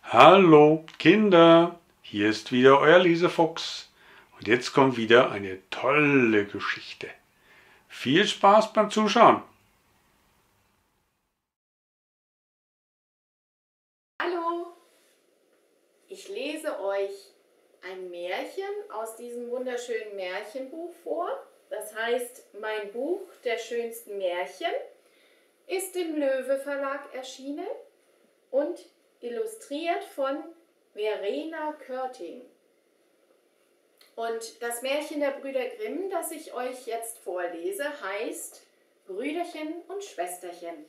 Hallo Kinder, hier ist wieder euer Lesefuchs und jetzt kommt wieder eine tolle Geschichte. Viel Spaß beim Zuschauen. Hallo, ich lese euch ein Märchen aus diesem wunderschönen Märchenbuch vor. Das heißt, mein Buch der schönsten Märchen ist im Löwe Verlag erschienen und illustriert von Verena Körting. Und das Märchen der Brüder Grimm, das ich euch jetzt vorlese, heißt Brüderchen und Schwesterchen.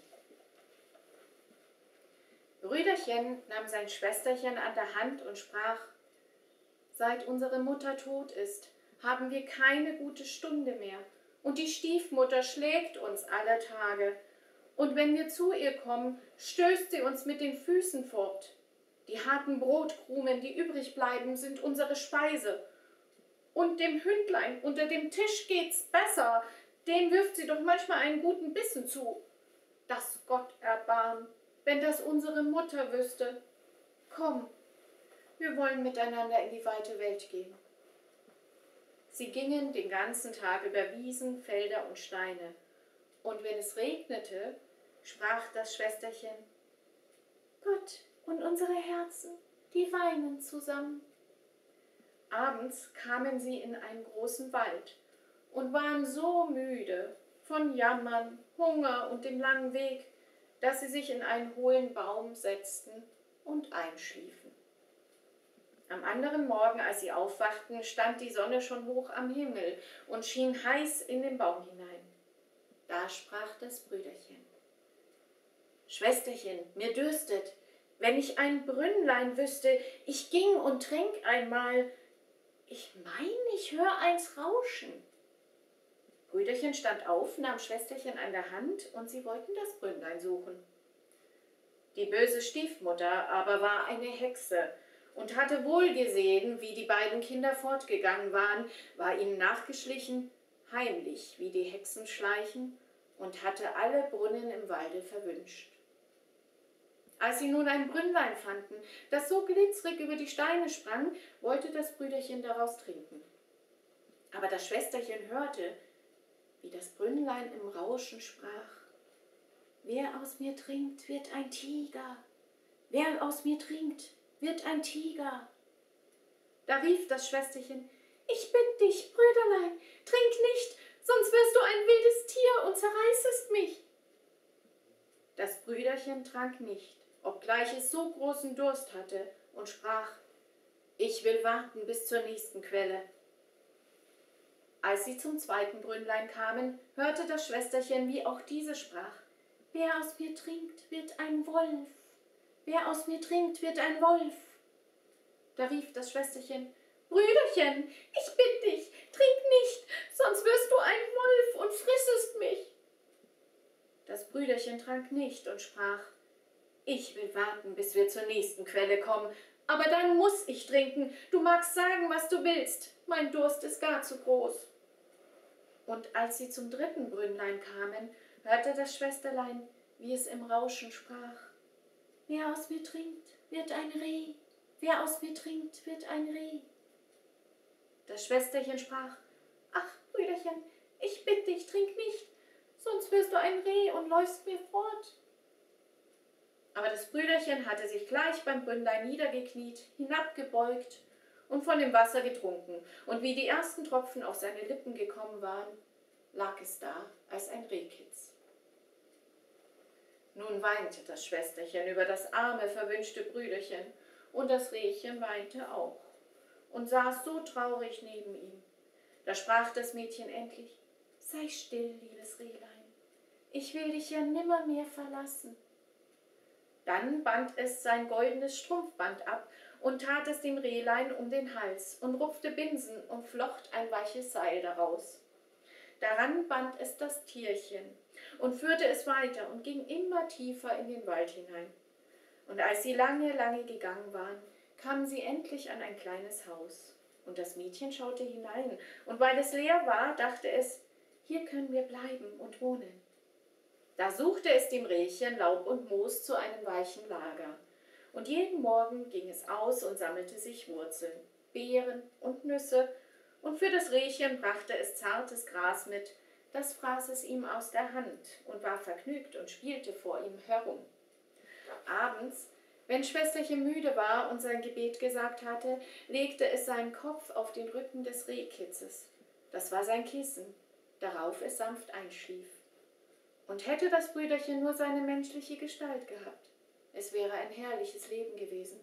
Brüderchen nahm sein Schwesterchen an der Hand und sprach: Seit unsere Mutter tot ist, haben wir keine gute Stunde mehr, und die Stiefmutter schlägt uns alle Tage. Und wenn wir zu ihr kommen, stößt sie uns mit den Füßen fort. Die harten Brotkrumen, die übrig bleiben, sind unsere Speise. Und dem Hündlein unter dem Tisch geht's besser, dem wirft sie doch manchmal einen guten Bissen zu. Dass Gott erbarm, wenn das unsere Mutter wüsste. Komm, wir wollen miteinander in die weite Welt gehen. Sie gingen den ganzen Tag über Wiesen, Felder und Steine. Und wenn es regnete, sprach das Schwesterchen: Gott und unsere Herzen, die weinen zusammen. Abends kamen sie in einen großen Wald und waren so müde von Jammern, Hunger und dem langen Weg, dass sie sich in einen hohlen Baum setzten und einschliefen. Am anderen Morgen, als sie aufwachten, stand die Sonne schon hoch am Himmel und schien heiß in den Baum hinein. Da sprach das Brüderchen: Schwesterchen, mir dürstet, wenn ich ein Brünnlein wüsste, ich ging und tränk einmal. Ich mein, ich hör eins rauschen. Brüderchen stand auf, nahm Schwesterchen an der Hand, und sie wollten das Brünnlein suchen. Die böse Stiefmutter aber war eine Hexe und hatte wohl gesehen, wie die beiden Kinder fortgegangen waren, war ihnen nachgeschlichen, heimlich wie die Hexen schleichen, und hatte alle Brunnen im Walde verwünscht. Als sie nun ein Brünnlein fanden, das so glitzerig über die Steine sprang, wollte das Brüderchen daraus trinken. Aber das Schwesterchen hörte, wie das Brünnlein im Rauschen sprach: Wer aus mir trinkt, wird ein Tiger. Wer aus mir trinkt, wird ein Tiger. Da rief das Schwesterchen: Ich bitt dich, Brüderlein, trink nicht, sonst wirst du ein wildes Tier und zerreißest mich. Das Brüderchen trank nicht, obgleich es so großen Durst hatte, und sprach: Ich will warten bis zur nächsten Quelle. Als sie zum zweiten Brünnlein kamen, hörte das Schwesterchen, wie auch diese sprach: Wer aus mir trinkt, wird ein Wolf. Wer aus mir trinkt, wird ein Wolf. Da rief das Schwesterchen: Brüderchen, ich bitt dich, trink nicht, sonst wirst du ein Wolf und frissest mich. Das Brüderchen trank nicht und sprach: Ich will warten, bis wir zur nächsten Quelle kommen, aber dann muss ich trinken. Du magst sagen, was du willst, mein Durst ist gar zu groß. Und als sie zum dritten Brünnlein kamen, hörte das Schwesterlein, wie es im Rauschen sprach: Wer aus mir trinkt, wird ein Reh. Wer aus mir trinkt, wird ein Reh. Das Schwesterchen sprach: Ach, Brüderchen, ich bitt dich, trink nicht, sonst wirst du ein Reh und läufst mir fort. Aber das Brüderchen hatte sich gleich beim Brünnlein niedergekniet, hinabgebeugt und von dem Wasser getrunken, und wie die ersten Tropfen auf seine Lippen gekommen waren, lag es da als ein Rehkitz. Nun weinte das Schwesterchen über das arme, verwünschte Brüderchen, und das Rehchen weinte auch und saß so traurig neben ihm. Da sprach das Mädchen endlich: Sei still, liebes Rehlein, ich will dich ja nimmermehr verlassen. Dann band es sein goldenes Strumpfband ab und tat es dem Rehlein um den Hals und rupfte Binsen und flocht ein weiches Seil daraus. Daran band es das Tierchen und führte es weiter und ging immer tiefer in den Wald hinein. Und als sie lange, lange gegangen waren, kamen sie endlich an ein kleines Haus. Und das Mädchen schaute hinein, und weil es leer war, dachte es: Hier können wir bleiben und wohnen. Da suchte es dem Rehchen Laub und Moos zu einem weichen Lager. und jeden Morgen ging es aus und sammelte sich Wurzeln, Beeren und Nüsse, und für das Rehchen brachte es zartes Gras mit, das fraß es ihm aus der Hand und war vergnügt und spielte vor ihm herum. Abends, wenn Schwesterchen müde war und sein Gebet gesagt hatte, legte es seinen Kopf auf den Rücken des Rehkitzes. Das war sein Kissen, darauf es sanft einschlief. Und hätte das Brüderchen nur seine menschliche Gestalt gehabt, es wäre ein herrliches Leben gewesen.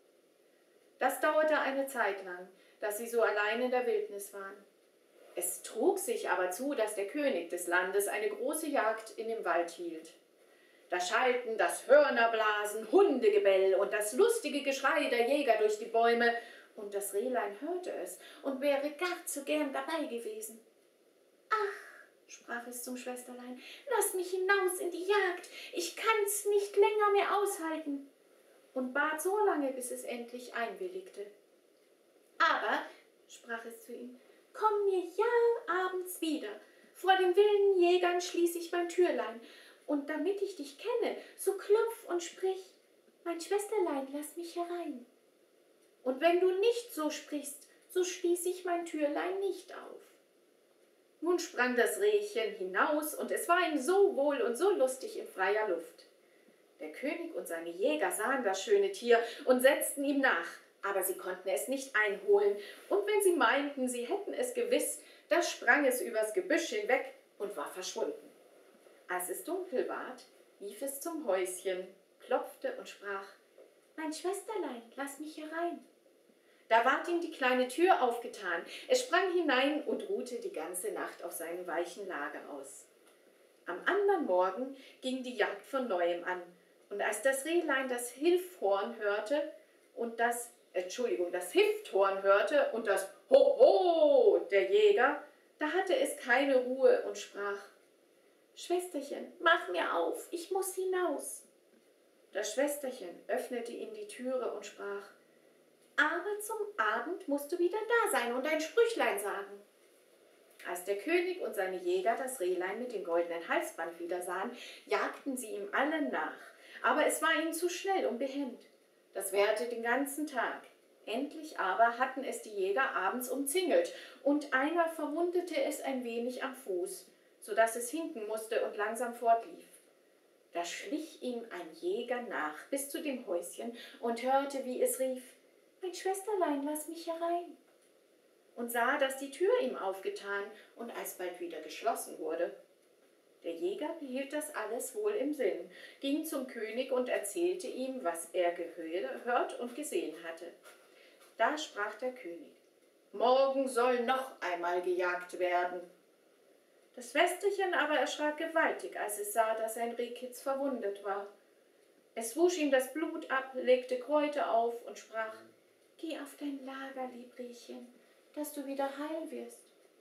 Das dauerte eine Zeit lang, dass sie so allein in der Wildnis waren. Es trug sich aber zu, dass der König des Landes eine große Jagd in dem Wald hielt. Da schallten das Hörnerblasen, Hundegebell und das lustige Geschrei der Jäger durch die Bäume, und das Rehlein hörte es und wäre gar zu gern dabei gewesen. »Ach«, sprach es zum Schwesterlein, »lass mich hinaus in die Jagd, ich kann's nicht länger mehr aushalten«, und bat so lange, bis es endlich einwilligte. »Aber«, sprach es zu ihm, »komm mir ja abends wieder, vor den wilden Jägern schließ ich mein Türlein, und damit ich dich kenne, so klopf und sprich, mein Schwesterlein, lass mich herein. Und wenn du nicht so sprichst, so schließ ich mein Türlein nicht auf.« Nun sprang das Rehchen hinaus, und es war ihm so wohl und so lustig in freier Luft. Der König und seine Jäger sahen das schöne Tier und setzten ihm nach, aber sie konnten es nicht einholen, und wenn sie meinten, sie hätten es gewiss, da sprang es übers Gebüsch hinweg und war verschwunden. Als es dunkel ward, lief es zum Häuschen, klopfte und sprach, »Mein Schwesterlein, lass mich herein.« Da ward ihm die kleine Tür aufgetan, es sprang hinein und ruhte die ganze Nacht auf seinem weichen Lager aus. Am andern Morgen ging die Jagd von neuem an, und als das Rehlein das Hilfhorn hörte und das Hifthorn hörte und das Hoho der Jäger, da hatte es keine Ruhe und sprach, »Schwesterchen, mach mir auf, ich muss hinaus.« Das Schwesterchen öffnete ihm die Türe und sprach, »Aber zum Abend musst du wieder da sein und ein Sprüchlein sagen.« Als der König und seine Jäger das Rehlein mit dem goldenen Halsband wieder sahen, jagten sie ihm alle nach, aber es war ihnen zu schnell und behend. Das währte den ganzen Tag. Endlich aber hatten es die Jäger abends umzingelt, und einer verwundete es ein wenig am Fuß, so dass es hinken musste und langsam fortlief. Da schlich ihm ein Jäger nach bis zu dem Häuschen und hörte, wie es rief, »Mein Schwesterlein, lass mich herein«, und sah, dass die Tür ihm aufgetan und alsbald wieder geschlossen wurde. Der Jäger behielt das alles wohl im Sinn, ging zum König und erzählte ihm, was er gehört und gesehen hatte. Da sprach der König, »Morgen soll noch einmal gejagt werden.« Das Schwesterchen aber erschrak gewaltig, als es sah, dass sein Rehkitz verwundet war. Es wusch ihm das Blut ab, legte Kräuter auf und sprach, »Geh auf dein Lager, lieb Rehchen, dass du wieder heil wirst.«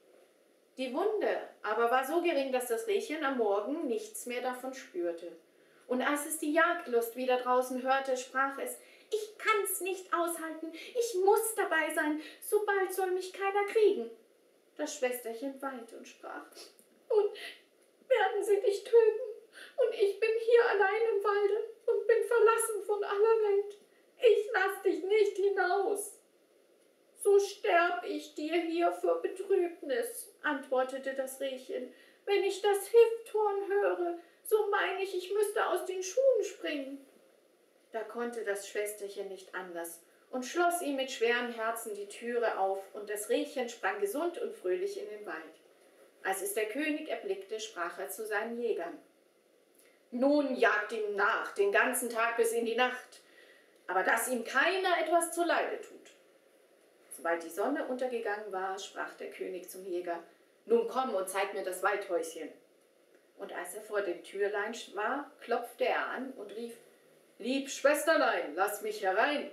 Die Wunde aber war so gering, dass das Rehchen am Morgen nichts mehr davon spürte. Und als es die Jagdlust wieder draußen hörte, sprach es, »Ich kann's nicht aushalten, ich muss dabei sein, so bald soll mich keiner kriegen.« Das Schwesterchen weinte und sprach, »Nun werden sie dich töten, und ich bin hier allein im Walde und bin verlassen von aller Welt. Ich lass dich nicht hinaus.« »So sterb ich dir hier vor Betrübnis«, antwortete das Rehchen. »Wenn ich das Hifthorn höre, so meine ich müsste aus den Schuhen springen.« Da konnte das Schwesterchen nicht anders und schloss ihm mit schwerem Herzen die Türe auf, und das Rehchen sprang gesund und fröhlich in den Wald. Als es der König erblickte, sprach er zu seinen Jägern, »Nun jagt ihm nach, den ganzen Tag bis in die Nacht, aber dass ihm keiner etwas zuleide tut.« Sobald die Sonne untergegangen war, sprach der König zum Jäger, »Nun komm und zeig mir das Waldhäuschen.« Und als er vor dem Türlein war, klopfte er an und rief, »Lieb Schwesterlein, lass mich herein!«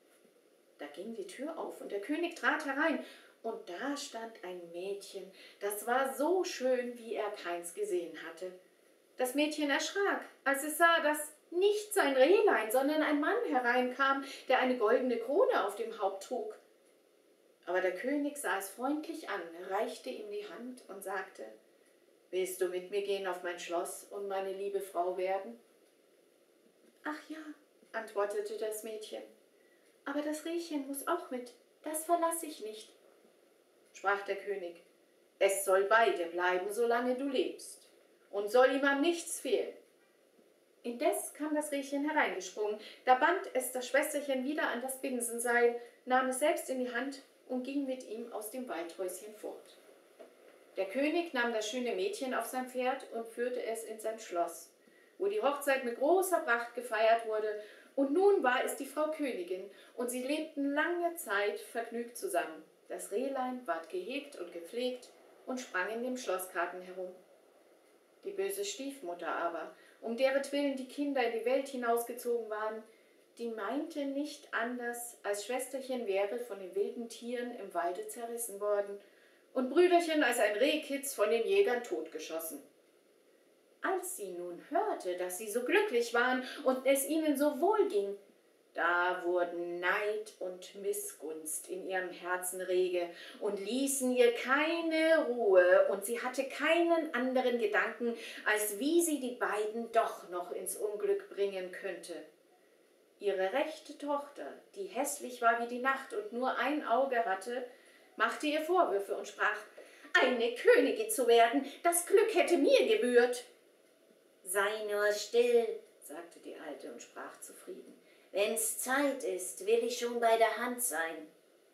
Da ging die Tür auf, und der König trat herein, und da stand ein Mädchen, das war so schön, wie er keins gesehen hatte. Das Mädchen erschrak, als es sah, dass nicht sein Rehlein, sondern ein Mann hereinkam, der eine goldene Krone auf dem Haupt trug. Aber der König sah es freundlich an, reichte ihm die Hand und sagte, »Willst du mit mir gehen auf mein Schloss und meine liebe Frau werden?« »Ach ja«, antwortete das Mädchen. Aber das Rehchen muss auch mit, das verlasse ich nicht, sprach der König. Es soll bei dir bleiben, solange du lebst, und soll ihm an nichts fehlen. Indes kam das Rehchen hereingesprungen, da band es das Schwesterchen wieder an das Binsenseil, nahm es selbst in die Hand und ging mit ihm aus dem Waldhäuschen fort. Der König nahm das schöne Mädchen auf sein Pferd und führte es in sein Schloss, wo die Hochzeit mit großer Pracht gefeiert wurde, und nun war es die Frau Königin, und sie lebten lange Zeit vergnügt zusammen. Das Rehlein ward gehegt und gepflegt und sprang in dem Schlossgarten herum. Die böse Stiefmutter aber, um deretwillen die Kinder in die Welt hinausgezogen waren, die meinte nicht anders, als Schwesterchen wäre von den wilden Tieren im Walde zerrissen worden und Brüderchen als ein Rehkitz von den Jägern totgeschossen. Als sie nun hörte, dass sie so glücklich waren und es ihnen so wohl ging, da wurden Neid und Missgunst in ihrem Herzen rege und ließen ihr keine Ruhe, und sie hatte keinen anderen Gedanken, als wie sie die beiden doch noch ins Unglück bringen könnte. Ihre rechte Tochter, die hässlich war wie die Nacht und nur ein Auge hatte, machte ihr Vorwürfe und sprach: »Eine Königin zu werden, das Glück hätte mir gebührt.« »Sei nur still«, sagte die Alte und sprach zufrieden. »Wenn's Zeit ist, will ich schon bei der Hand sein.«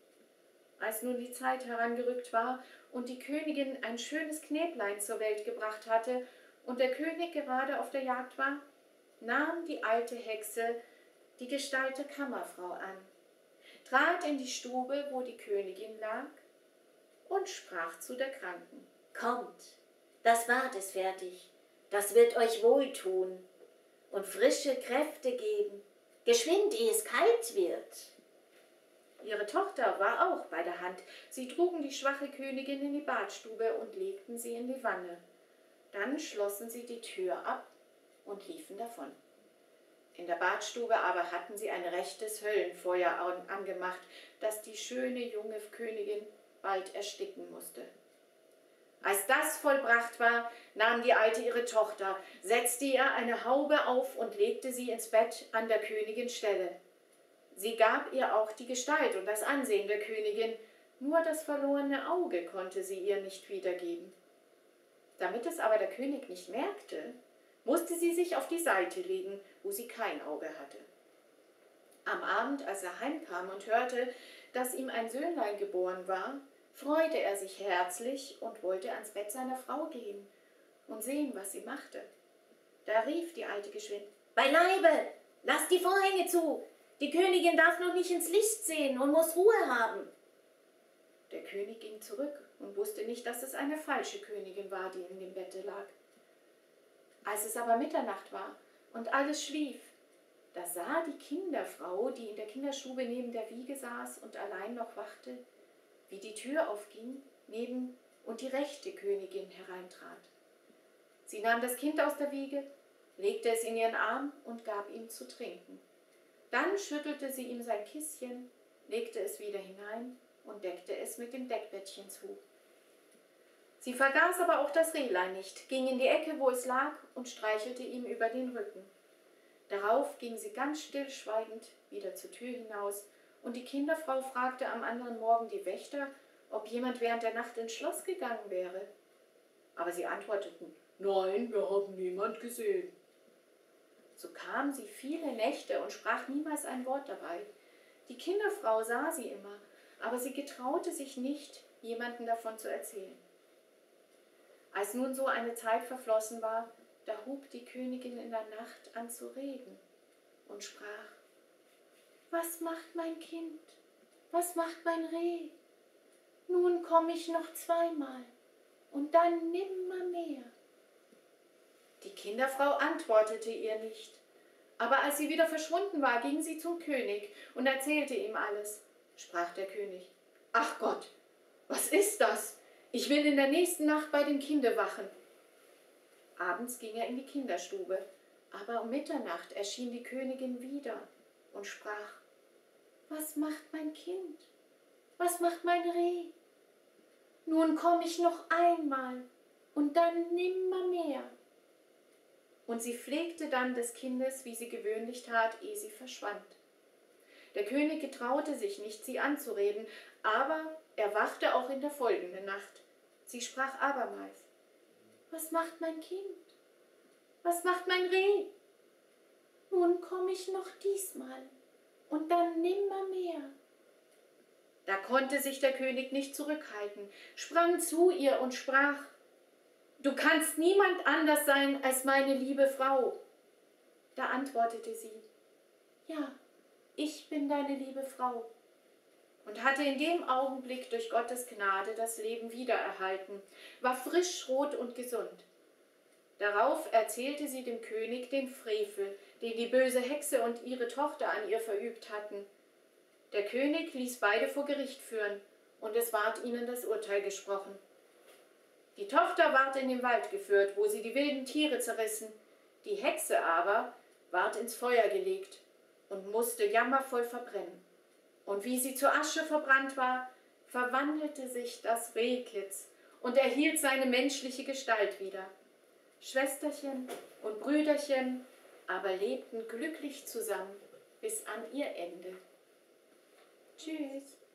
Als nun die Zeit herangerückt war und die Königin ein schönes Knäblein zur Welt gebracht hatte und der König gerade auf der Jagd war, nahm die alte Hexe die Gestalt der Kammerfrau an, trat in die Stube, wo die Königin lag, und sprach zu der Kranken: »Kommt, das Bad ist fertig, das wird euch wohltun und frische Kräfte geben. Geschwind, ehe es kalt wird.« Ihre Tochter war auch bei der Hand. Sie trugen die schwache Königin in die Badstube und legten sie in die Wanne. Dann schlossen sie die Tür ab und liefen davon. In der Badstube aber hatten sie ein rechtes Höllenfeuer angemacht, das die schöne junge Königin bald ersticken musste. Als das vollbracht war, nahm die Alte ihre Tochter, setzte ihr eine Haube auf und legte sie ins Bett an der Königin Stelle. Sie gab ihr auch die Gestalt und das Ansehen der Königin, nur das verlorene Auge konnte sie ihr nicht wiedergeben. Damit es aber der König nicht merkte, musste sie sich auf die Seite legen, wo sie kein Auge hatte. Am Abend, als er heimkam und hörte, dass ihm ein Söhnlein geboren war, freute er sich herzlich und wollte ans Bett seiner Frau gehen und sehen, was sie machte. Da rief die Alte geschwind: »Beileibe, lasst die Vorhänge zu! Die Königin darf noch nicht ins Licht sehen und muss Ruhe haben.« Der König ging zurück und wusste nicht, dass es eine falsche Königin war, die in dem Bette lag. Als es aber Mitternacht war und alles schlief, da sah die Kinderfrau, die in der Kinderstube neben der Wiege saß und allein noch wachte, wie die Tür aufging neben und die rechte Königin hereintrat. Sie nahm das Kind aus der Wiege, legte es in ihren Arm und gab ihm zu trinken. Dann schüttelte sie ihm sein Kissen, legte es wieder hinein und deckte es mit dem Deckbettchen zu. Sie vergaß aber auch das Rehlein nicht, ging in die Ecke, wo es lag, und streichelte ihm über den Rücken. Darauf ging sie ganz stillschweigend wieder zur Tür hinaus, und die Kinderfrau fragte am anderen Morgen die Wächter, ob jemand während der Nacht ins Schloss gegangen wäre. Aber sie antworteten: »Nein, wir haben niemand gesehen.« So kam sie viele Nächte und sprach niemals ein Wort dabei. Die Kinderfrau sah sie immer, aber sie getraute sich nicht, jemandem davon zu erzählen. Als nun so eine Zeit verflossen war, da hub die Königin in der Nacht an zu reden und sprach: »Was macht mein Kind? Was macht mein Reh? Nun komm ich noch zweimal und dann nimmermehr.« Die Kinderfrau antwortete ihr nicht, aber als sie wieder verschwunden war, ging sie zum König und erzählte ihm alles. Sprach der König: »Ach Gott, was ist das? Ich will in der nächsten Nacht bei dem Kinde wachen.« Abends ging er in die Kinderstube, aber um Mitternacht erschien die Königin wieder und sprach: »Was macht mein Kind? Was macht mein Reh? Nun komm ich noch einmal und dann nimmermehr.« und sie pflegte dann des Kindes, wie sie gewöhnlich tat, ehe sie verschwand. Der König getraute sich nicht, sie anzureden, aber er wachte auch in der folgenden Nacht. Sie sprach abermals: Was macht mein Kind? Was macht mein Reh? Nun komm ich noch diesmal und dann nimmermehr. Da konnte sich der König nicht zurückhalten, sprang zu ihr und sprach: Du kannst niemand anders sein als meine liebe Frau. Da antwortete sie: Ja, ich bin deine liebe Frau, und hatte in dem Augenblick durch Gottes Gnade das Leben wiedererhalten, war frisch, rot und gesund. Darauf erzählte sie dem König den Frevel, den die böse Hexe und ihre Tochter an ihr verübt hatten. Der König ließ beide vor Gericht führen, und es ward ihnen das Urteil gesprochen. Die Tochter ward in den Wald geführt, wo sie die wilden Tiere zerrissen. Die Hexe aber ward ins Feuer gelegt und musste jammervoll verbrennen. Und wie sie zur Asche verbrannt war, verwandelte sich das Rehkitz und erhielt seine menschliche Gestalt wieder. Schwesterchen und Brüderchen aber lebten glücklich zusammen bis an ihr Ende. Tschüss.